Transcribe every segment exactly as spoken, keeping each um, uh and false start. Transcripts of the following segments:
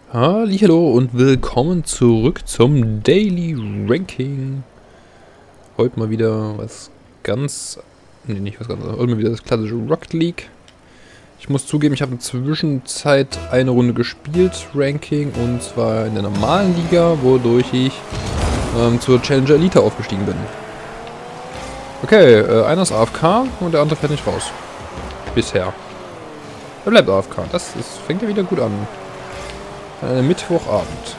Hallihallo und willkommen zurück zum Daily Ranking. Heute mal wieder was ganz... Ne, nicht was ganz... Heute mal wieder das klassische Rocket League. Ich muss zugeben, ich habe in der Zwischenzeit eine Runde gespielt, Ranking, und zwar in der normalen Liga, wodurch ich ähm, zur Challenger Elite aufgestiegen bin. Okay, äh, einer ist A F K und der andere fährt nicht raus. Bisher. Er bleibt A F K. Das ist, fängt ja wieder gut an. Äh, Mittwochabend.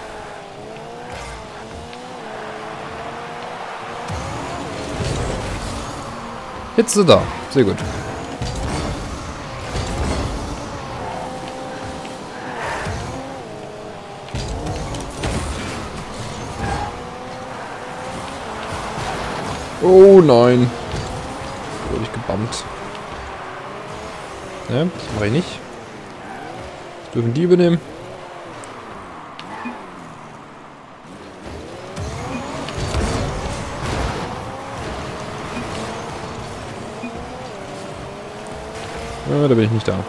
Hitze da. Sehr gut. Oh nein. Wurde ich gebammt. Ne, das mache ich nicht. Das dürfen die übernehmen. Ja, da bin ich nicht da.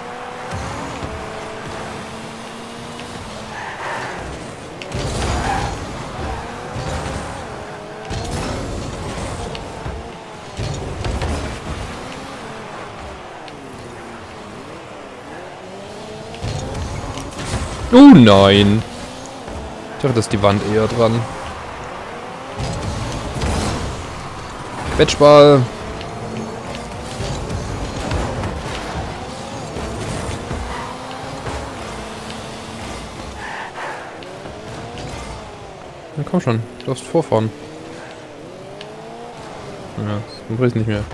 Oh nein! Ich dachte, das ist die Wand eher dran. Quetschball! Na komm schon, du darfst vorfahren. Ja, das bringt nicht mehr.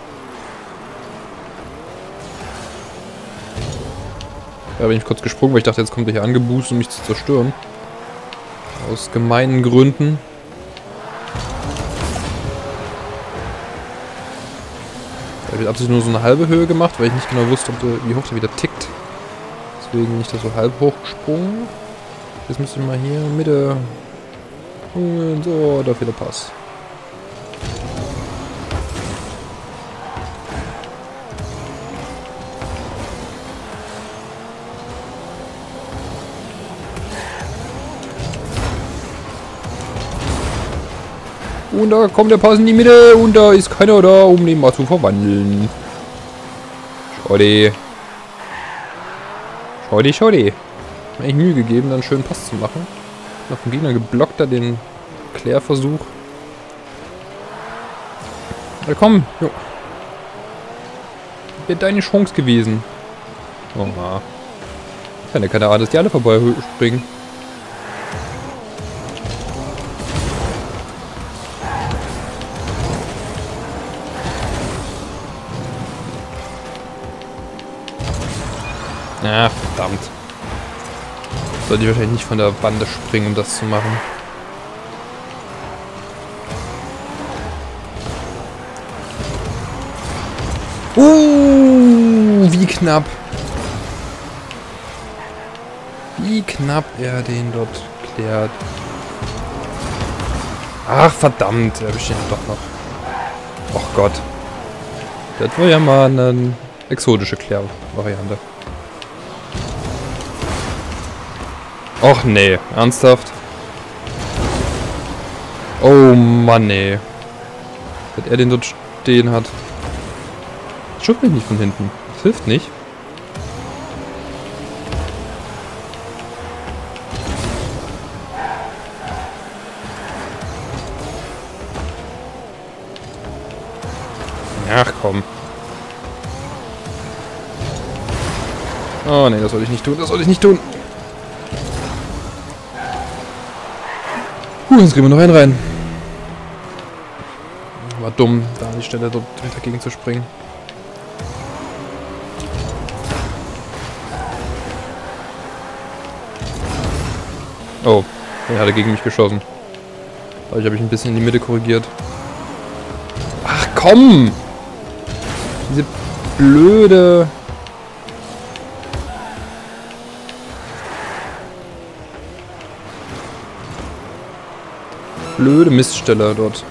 Da bin ich kurz gesprungen, weil ich dachte, jetzt kommt er hier angeboost, um mich zu zerstören. Aus gemeinen Gründen. Ich habe absichtlich nur so eine halbe Höhe gemacht, weil ich nicht genau wusste, ob der, wie hoch der wieder tickt. Deswegen bin ich da so halb hoch gesprungen. Jetzt müsste ich mal hier in der Mitte. Und so, da fehlt der Pass. Und da kommt der Pass in die Mitte und da ist keiner da, um den mal zu verwandeln. Schade. Schade, schade. Mir eigentlich Mühe gegeben, dann einen schönen Pass zu machen. Noch vom Gegner geblockt, da den Klärversuch. Ja, komm. Jo. Wäre deine Chance gewesen. Oh, na. Ja, keine Ahnung, dass die alle vorbei springen. Ah, verdammt. Sollte ich wahrscheinlich nicht von der Bande springen, um das zu machen. Uh, wie knapp. Wie knapp er den dort klärt. Ach, verdammt. Er besteht doch noch. Och Gott. Das war ja mal eine exotische Klärvariante. Och nee, ernsthaft? Oh Mann, nee. Dass er den dort stehen hat. Schuft mich nicht von hinten. Das hilft nicht. Ach komm. Oh nee, das soll ich nicht tun, das soll ich nicht tun. Huh, jetzt kriegen wir noch einen rein. War dumm, da an die Stelle dort dagegen zu springen. Oh, er hatte gegen mich geschossen. Dadurch habe ich ein bisschen in die Mitte korrigiert. Ach komm! Diese blöde... Blöde Miststelle dort.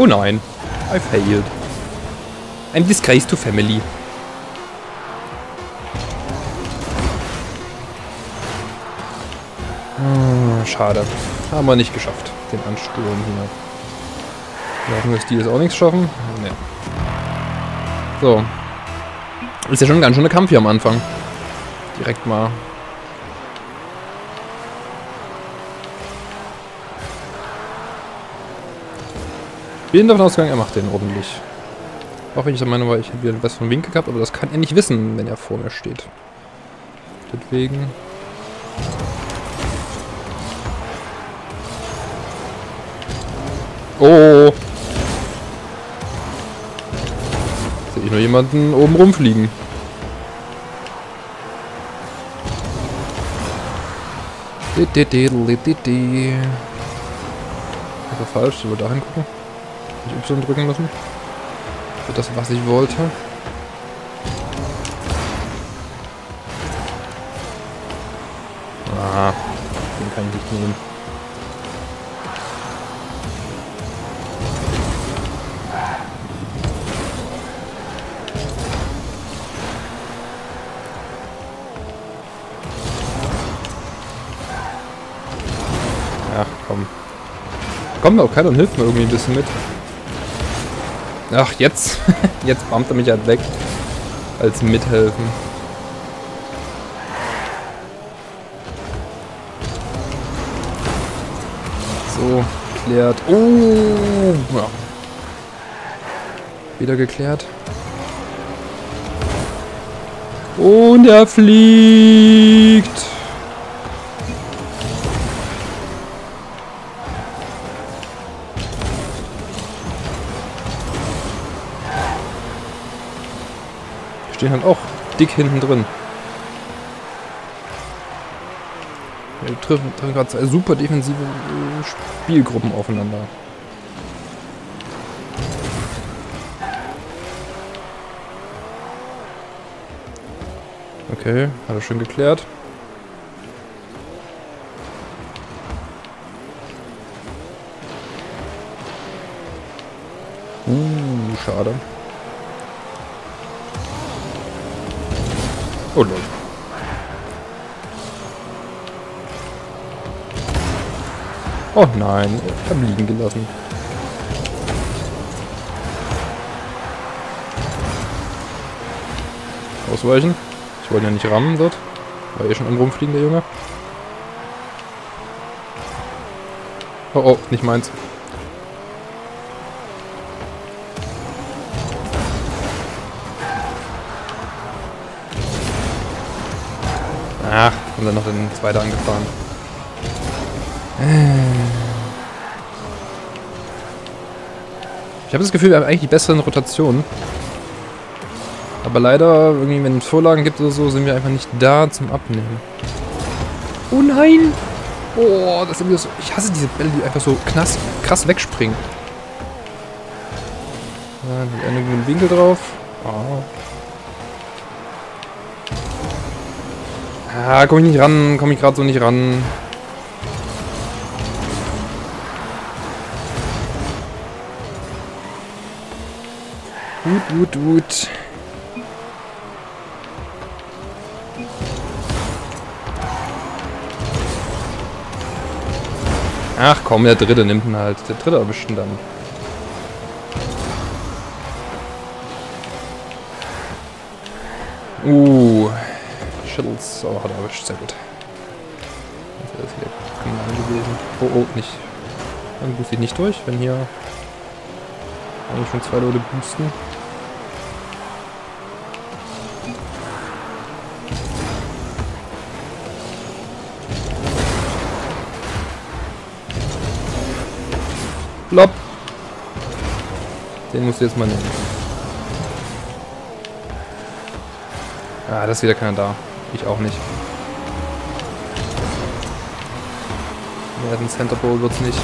Oh nein. I failed. Ein Disgrace to family. Oh, schade. Haben wir nicht geschafft. Den Ansturm hier. Wir hoffen, dass die das auch nichts schaffen. Nee. So. Ist ja schon ein ganz schöner Kampf hier am Anfang. Direkt mal. Bin davon ausgegangen, er macht den ordentlich. Auch wenn ich der Meinung war, ich hätte wieder einen besseren Winkel gehabt, aber das kann er nicht wissen, wenn er vor mir steht. Deswegen. Oh! Sehe ich nur jemanden oben rumfliegen. Das war falsch, ich wollte da hingucken. Nicht Y drücken müssen. Für das, was ich wollte. Ah, den kann ich nicht nehmen. Ach, komm. Kommt auch keiner und hilft mir irgendwie ein bisschen mit. Ach, jetzt. Jetzt bammt er mich halt weg. Als mithelfen. So, geklärt. Oh! Ja. Wieder geklärt. Und er fliegt! Stehen halt auch dick hinten drin. Wir treffen, treffen gerade zwei super defensive Spielgruppen aufeinander. Okay, hat er schön geklärt. Uh, schade. Oh Leute. Oh nein, ich habe liegen gelassen. Ausweichen. Ich wollte ja nicht rammen dort. War eh schon am Rumfliegen, der Junge. Oh oh, nicht meins. Ach, und dann noch den zweiten angefahren. Ich habe das Gefühl, wir haben eigentlich die besseren Rotationen. Aber leider, irgendwie, wenn es Vorlagen gibt oder so, sind wir einfach nicht da zum Abnehmen. Oh nein! Oh, das ist irgendwie so. Ich hasse diese Bälle, die einfach so krass, krass wegspringen. Da einen guten Winkel drauf. Oh. Ah, komm ich nicht ran, komm ich gerade so nicht ran. Gut, gut, gut. Ach komm, der dritte nimmt ihn halt. Der dritte erwischt ihn dann. Uh. Shuttles. Oh, hat er erwischt. Sehr gut. Das ist wieder gemein gewesen. Oh, oh, nicht. Dann booste ich nicht durch, wenn hier eigentlich schon zwei Leute boosten. Blopp. Den musst du jetzt mal nehmen. Ah, das ist wieder keiner da. Ich auch nicht. Ja, ein Center Bowl wird's nicht.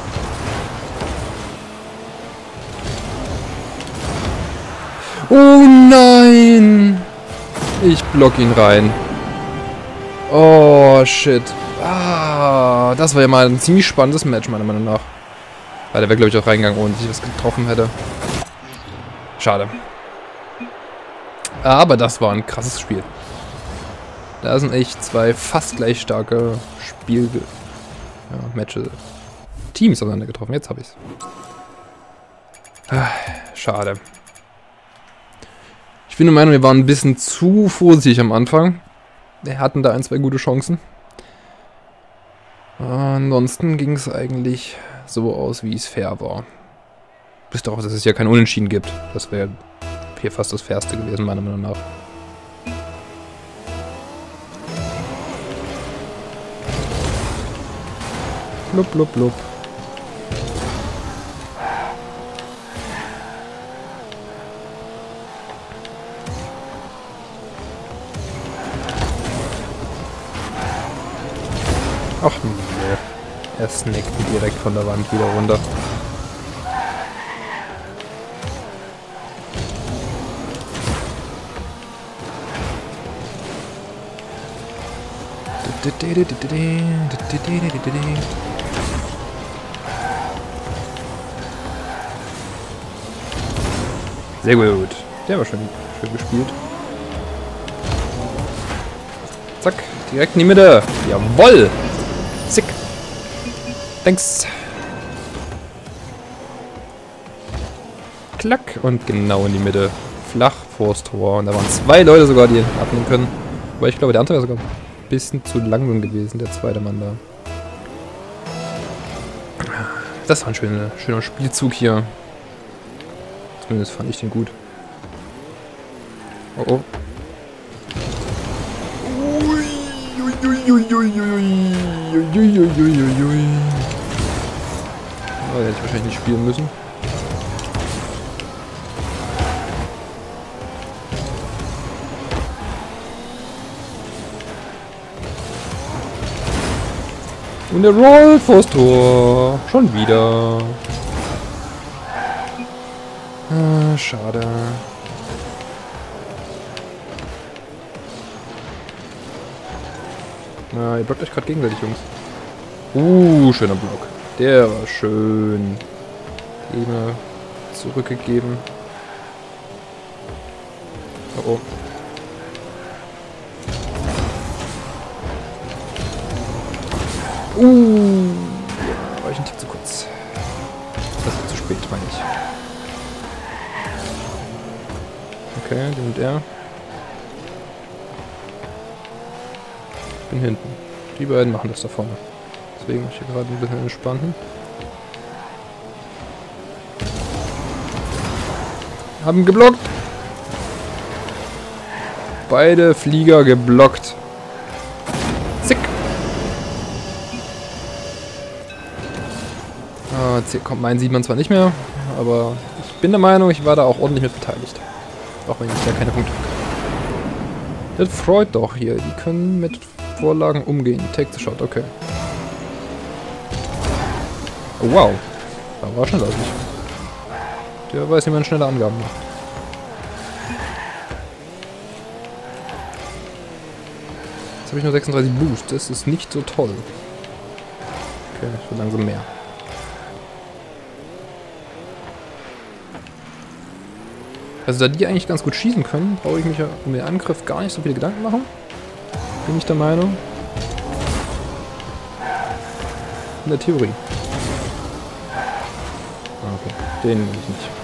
Oh nein! Ich block ihn rein. Oh shit. Ah, das war ja mal ein ziemlich spannendes Match, meiner Meinung nach. Weil der wäre, glaube ich, auch reingegangen, ohne dass ich was getroffen hätte. Schade. Aber das war ein krasses Spiel. Da sind echt zwei fast gleich starke Spiel... Ja, Matches. Teams aufeinander getroffen. Jetzt habe ich's. Ah, schade. Ich bin der Meinung, wir waren ein bisschen zu vorsichtig am Anfang. Wir hatten da ein, zwei gute Chancen. Ansonsten ging es eigentlich so aus, wie es fair war. Bis darauf, dass es ja kein Unentschieden gibt. Das wäre hier fast das Fairste gewesen, meiner Meinung nach. Blub, blub, blub. Ach nee. Er snackt direkt von der Wand wieder runter. Sehr gut. Der war schön, schön gespielt. Zack, direkt in die Mitte. Jawoll! Sick. Thanks. Klack. Und genau in die Mitte. Flach vors Tor. Und da waren zwei Leute sogar, die ihn abnehmen können. Aber ich glaube, der andere wäre sogar ein bisschen zu langsam gewesen, der zweite Mann da. Das war ein schöner, schöner Spielzug hier. Zumindest fand ich den gut. Oh oh. Oh, hätte ich wahrscheinlich nicht spielen müssen. Und der Roll vors Tor. Schon wieder. Ah, schade. Na, ihr blockt euch gerade gegenseitig, Jungs. Uh, schöner Block. Der war schön. Gegner zurückgegeben. Oh oh. Uh, war ich ein Tick zu kurz. Das ist zu spät, meine ich. Okay, den und er. Ich bin hinten. Die beiden machen das da vorne. Deswegen muss ich hier gerade ein bisschen entspannen. Haben geblockt. Beide Flieger geblockt. Zick. Ah, kommt, meinen sieht man zwar nicht mehr, aber ich bin der Meinung, ich war da auch ordentlich mit beteiligt. Auch wenn ich da keine Punkte habe. Das freut doch hier. Die können mit Vorlagen umgehen. Take the shot, okay. Oh, wow. Da war schneller als ich. Der weiß, wie man schnelle Angaben macht. Jetzt habe ich nur sechsunddreißig Boost. Das ist nicht so toll. Okay, ich will langsam mehr. Also da die eigentlich ganz gut schießen können, brauche ich mich ja um den Angriff gar nicht so viele Gedanken machen. Bin ich der Meinung. In der Theorie. Okay, den will ich nicht.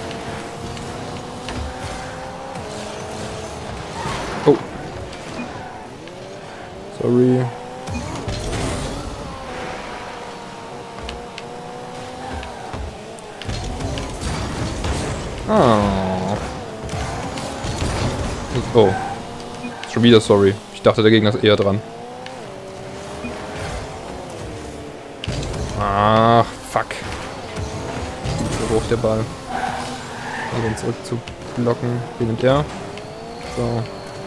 Oh. Sorry. Ah. Oh. Schon wieder sorry. Ich dachte, der Gegner ist eher dran. Ach, fuck. So hoch der Ball. Um den zurück zu blocken. Den nimmt der. So.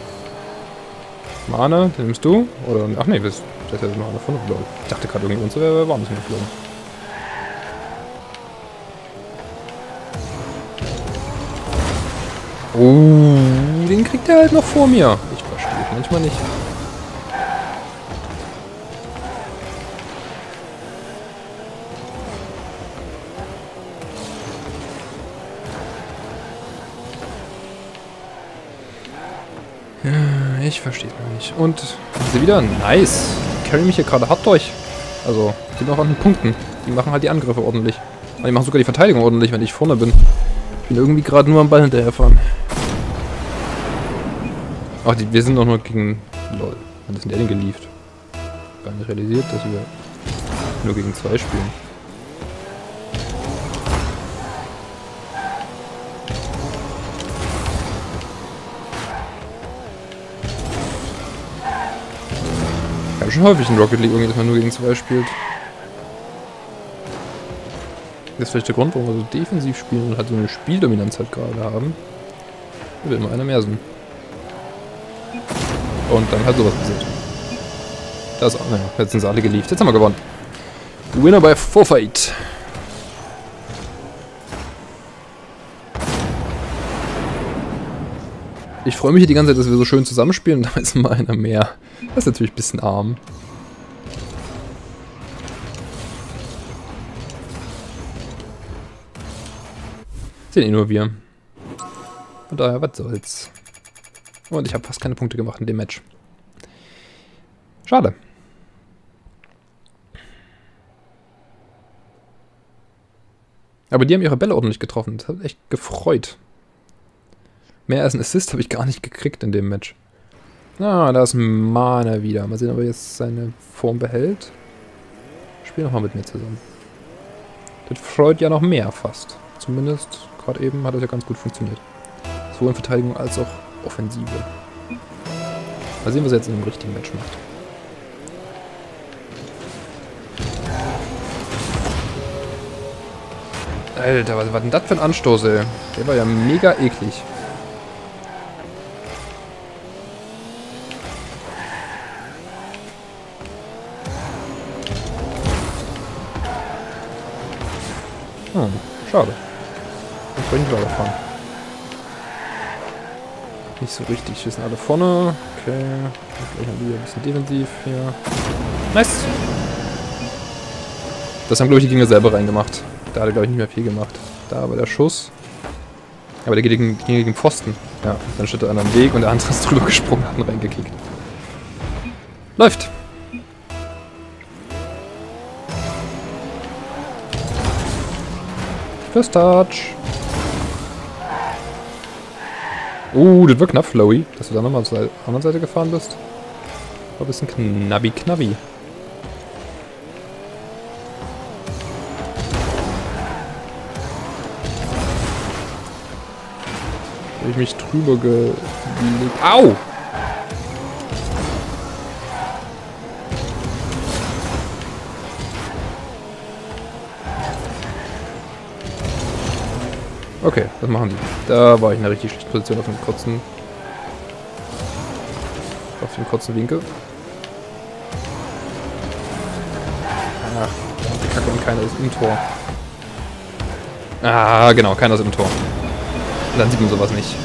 Mane, den nimmst du? Oder. Ach nee, das ist ja noch einer von geflogen. Ich dachte gerade irgendwie, uns wäre war ein bisschen geflogen. Oh, den kriegt er halt noch vor mir. Ich verstehe es manchmal nicht. Ja, ich verstehe es noch nicht. Und sie wieder? Nice. Die carry mich hier gerade hart durch. Also, die sind auch an den Punkten. Die machen halt die Angriffe ordentlich. Und die machen sogar die Verteidigung ordentlich, wenn ich vorne bin. Ich bin irgendwie gerade nur am Ball hinterherfahren. Ach, die, wir sind doch nur gegen... Lol. Wann ist denn der denn gelieft? Gar nicht realisiert, dass wir nur gegen zwei spielen. Ja, schon häufig in Rocket League irgendwie, dass man nur gegen zwei spielt. Das ist vielleicht der Grund, warum wir so defensiv spielen und halt so eine Spieldominanz halt gerade haben. Da will immer einer mehr sein. Und dann halt sowas passiert. Das, naja, jetzt sind sie alle geliefert. Jetzt haben wir gewonnen. Winner by Forfeit. Ich freue mich hier die ganze Zeit, dass wir so schön zusammenspielen. Da ist mal einer mehr. Das ist natürlich ein bisschen arm. Sind eh nur wir. Von daher, was soll's. Und ich habe fast keine Punkte gemacht in dem Match. Schade. Aber die haben ihre Bälle ordentlich getroffen. Das hat echt gefreut. Mehr als ein Assist habe ich gar nicht gekriegt in dem Match. Ah, da ist Mana wieder. Mal sehen, ob er jetzt seine Form behält. Spiel nochmal mit mir zusammen. Das freut ja noch mehr fast. Zumindest gerade eben hat das ja ganz gut funktioniert. Sowohl in Verteidigung als auch Offensive. Mal sehen, was er jetzt in einem richtigen Match macht. Alter, was war denn das für ein Anstoß, ey? Der war ja mega eklig. Hm, schade. Ich wollte nicht weiterfahren. Nicht so richtig. Wir sind alle vorne. Okay. Gleich mal wieder ein bisschen defensiv hier. Nice! Das haben, glaube ich, die Gegner selber reingemacht. Da hat er, glaube ich, nicht mehr viel gemacht. Da war der Schuss. Aber der geht gegen, gegen den Pfosten. Ja, dann steht er an einem Weg und der andere ist drüber gesprungen und hat ihn reingekickt. Läuft! First Touch. Uh, das war knapp, Flowey, dass du da nochmal zur anderen Seite gefahren bist. War ein bisschen knabbi knabbi. Habe ich mich drüber gelegt. Au! Okay, was machen die? Da war ich in einer richtig schlechten Position auf dem kurzen... Auf dem kurzen Winkel. Ach, die Kacke und keiner ist im Tor. Ah, genau, keiner ist im Tor. Und dann sieht man sowas nicht.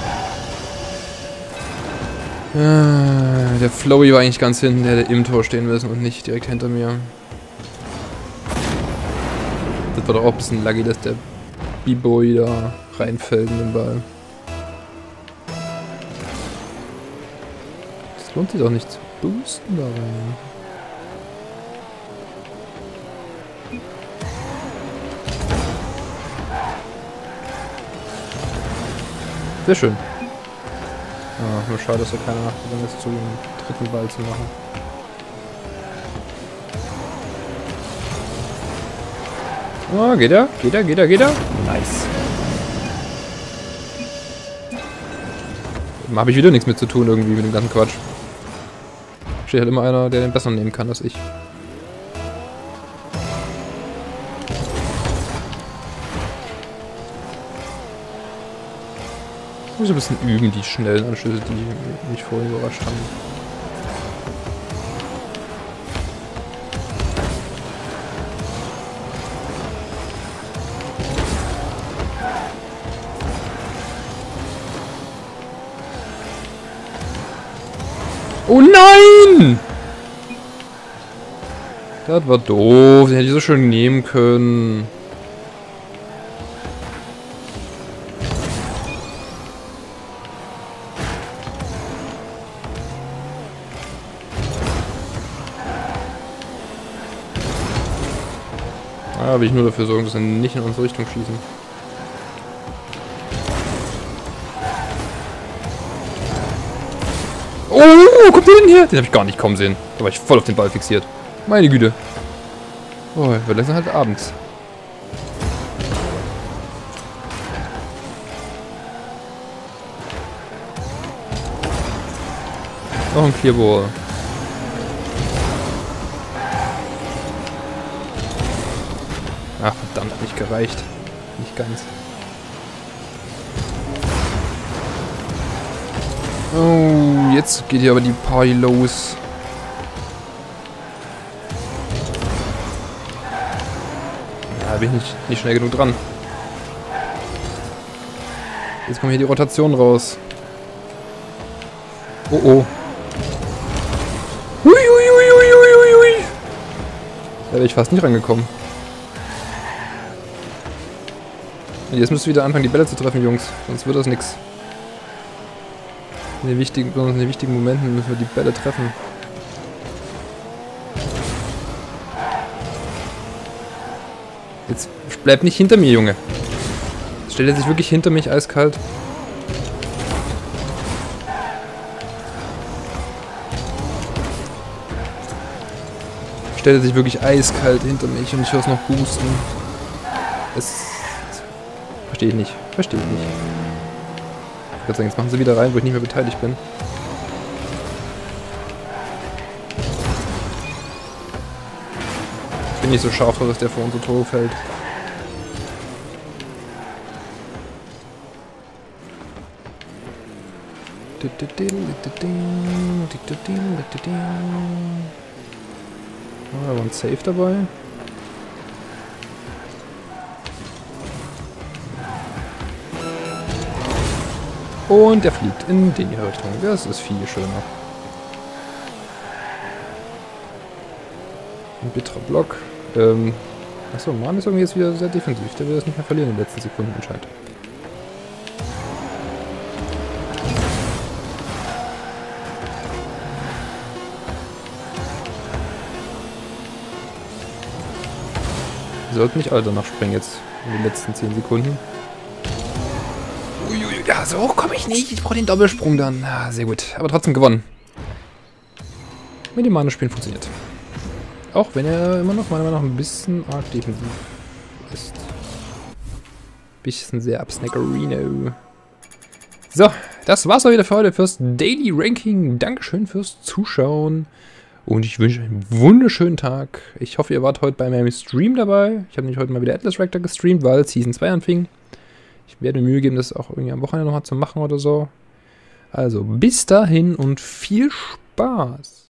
Ah, der Flowey war eigentlich ganz hinten, der hätte im Tor stehen müssen und nicht direkt hinter mir. Das war doch auch ein bisschen laggy, dass der B-Boy da reinfällt in den Ball. Das lohnt sich doch nicht zu boosten da rein. Sehr schön. Ah, nur schade, dass da keiner dann ist, zu dem dritten Ball zu machen. Oh, geht er? Geht er? Geht er? Geht er? Nice. Da habe ich wieder nichts mit zu tun irgendwie mit dem ganzen Quatsch. Steht halt immer einer, der den besser nehmen kann als ich. Ich muss ein bisschen üben, die schnellen Anschlüsse, die mich vorhin überrascht haben. Oh nein! Das war doof, den hätte ich so schön nehmen können. Da will ich nur dafür sorgen, dass sie nicht in unsere Richtung schießen. Oh, kommt der denn hier? Den habe ich gar nicht kommen sehen. Da war ich voll auf den Ball fixiert. Meine Güte. Oh, wir lassen halt abends. Noch ein Clearball. Ach, verdammt, nicht gereicht. Nicht ganz. Oh, jetzt geht hier aber die Party los. Da bin ich nicht, nicht schnell genug dran. Jetzt kommt hier die Rotation raus. Oh oh. Hui, hui, hui, hui, hui, hui. Da wäre ich fast nicht rangekommen. Und jetzt müsst ihr wieder anfangen, die Bälle zu treffen, Jungs. Sonst wird das nix. In den wichtigen, besonders in den wichtigen Momenten müssen wir die Bälle treffen. Jetzt bleib nicht hinter mir, Junge. Jetzt stellt er sich wirklich hinter mich, eiskalt. Stellt er sich wirklich eiskalt hinter mich und ich höre es noch husten. Es... Verstehe ich nicht. Verstehe ich nicht. Ich würde sagen, jetzt machen sie wieder rein, wo ich nicht mehr beteiligt bin. Ich bin nicht so scharf, dass der vor unsere Tore fällt. Oh, da war ein Safe dabei. Und der fliegt in die Richtung. Das ist viel schöner. Ein bitterer Block. Ähm, achso, Mann ist irgendwie jetzt wieder sehr defensiv. Der will das nicht mehr verlieren in den letzten Sekunden anscheinend. Wir sollten nicht alle danach springen jetzt in den letzten zehn Sekunden. Uiui, ja, so hoch komme ich nicht. Ich brauche den Doppelsprung dann. Ah, sehr gut. Aber trotzdem gewonnen. Mit dem Mana-Spielen funktioniert. Auch wenn er immer noch meiner Meinung nach ein bisschen arg defensiv ist. Bisschen sehr absnackerino. So, das war's auch wieder für heute fürs Daily Ranking. Dankeschön fürs Zuschauen. Und ich wünsche einen wunderschönen Tag. Ich hoffe, ihr wart heute bei meinem Stream dabei. Ich habe nämlich heute mal wieder Atlas Rector gestreamt, weil Season zwei anfing. Ich werde mir Mühe geben, das auch irgendwie am Wochenende nochmal zu machen oder so. Also, bis dahin und viel Spaß.